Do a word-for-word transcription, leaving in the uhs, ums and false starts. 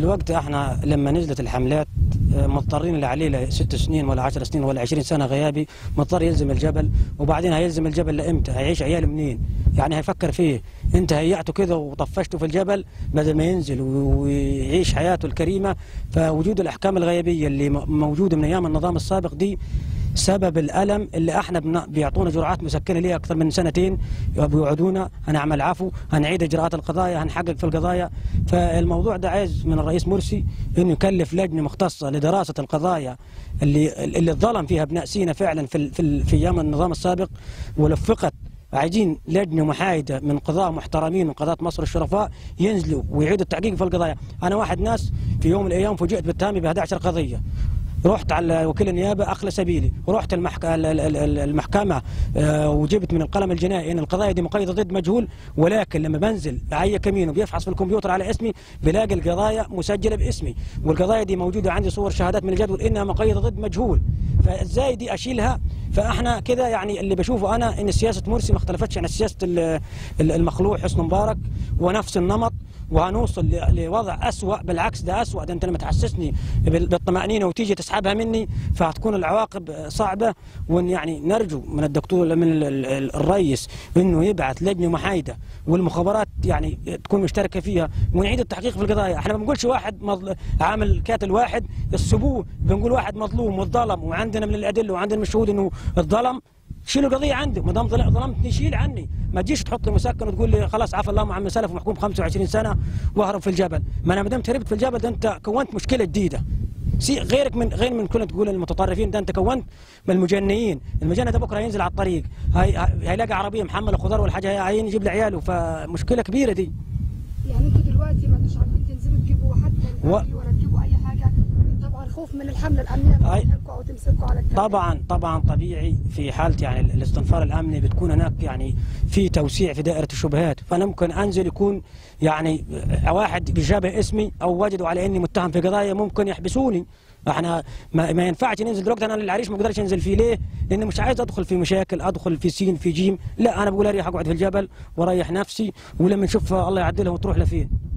دلوقتي احنا لما نزلت الحملات مضطرين اللي عليه ست سنين ولا عشر سنين ولا عشرين سنه غيابي مضطر يلزم الجبل، وبعدين هيلزم الجبل لامتى؟ هيعيش عياله منين؟ يعني هيفكر فيه انت هيعته كده وطفشته في الجبل بدل ما ينزل ويعيش حياته الكريمه. فوجود الاحكام الغيابيه اللي موجوده من ايام النظام السابق دي سبب الالم اللي احنا بيعطونا جرعات مسكنه ليه اكثر من سنتين، بيوعدونا هنعمل عفو، هنعيد اجراءات القضايا، هنحقق في القضايا. فالموضوع ده عايز من الرئيس مرسي انه يكلف لجنه مختصه لدراسه القضايا اللي اللي اتظلم فيها ابناء سيناء فعلا في في, في ايام النظام السابق، ولفقت عايزين لجنه محايده من قضاة محترمين من قضاة مصر الشرفاء ينزلوا ويعيدوا التحقيق في القضايا. انا واحد ناس في يوم من الايام فوجئت بالتهمي ب إحدى عشرة قضيه، رحت على وكيل النيابه اخلى سبيلي، ورحت المحك... المحكمه وجبت من القلم الجنائي ان القضايا دي مقيده ضد مجهول، ولكن لما بنزل اي كمين وبيفحص في الكمبيوتر على اسمي بلاقي القضايا مسجله باسمي، والقضايا دي موجوده عندي صور شهادات من الجدول انها مقيده ضد مجهول. فازاي دي اشيلها؟ فاحنا كده يعني اللي بشوفه انا ان سياسه مرسي ما اختلفتش عن سياسه المخلوع حسني مبارك ونفس النمط، وهنوصل لوضع اسوأ. بالعكس ده اسوأ، ده انت لما تحسسني بالطمأنينه وتيجي تسحبها مني فهتكون العواقب صعبه. وان يعني نرجو من الدكتور من الرئيس انه يبعث لجنه محايده والمخابرات يعني تكون مشتركه فيها ونعيد التحقيق في القضايا. احنا ما بنقولش واحد مضل... عامل كاتل واحد يسبوه، بنقول واحد مظلوم واتظلم وعندنا من الادله وعندنا من الشهود انه اتظلم، شيلوا القضيه عنده. ما دام ظلمتني شيل عني، ما تجيش تحط لي مسكن وتقول لي خلاص عفى الله عما سلف ومحكوم خمسة وعشرين سنه واهرب في الجبل. ما انا ما دام هربت في الجبل ده انت كونت مشكله جديده. غيرك من غير من كل تقول المتطرفين، ده انت كونت من المجنيين. المجني ده بكره هينزل على الطريق هي... هيلاقي عربيه محمله خضار ولا حاجه هين يجيب لعياله، فمشكله كبيره دي. يعني انتوا دلوقتي ما انتوش عارفين تنزلوا تجيبوا حتى و... ولا تجيبوا اي حاجه، طبعا خوف من الحمله الامنيه تمسكوا او تمسكوا على الكلام. طبعا طبعا طبيعي في حاله يعني الاستنفار الامني بتكون هناك يعني في توسيع في دائره الشبهات، فانا ممكن انزل يكون يعني واحد بيشابه اسمي او وجدوا على اني متهم في قضايا ممكن يحبسوني. احنا ما, ما ينفعش ننزل دلوقتي. انا العريش ما اقدرش انزل فيه ليه؟ لان مش عايز ادخل في مشاكل، ادخل في سين في جيم. لا انا بقول اريح اقعد في الجبل واريح نفسي، ولما نشوف الله يعدلها وتروح لفين.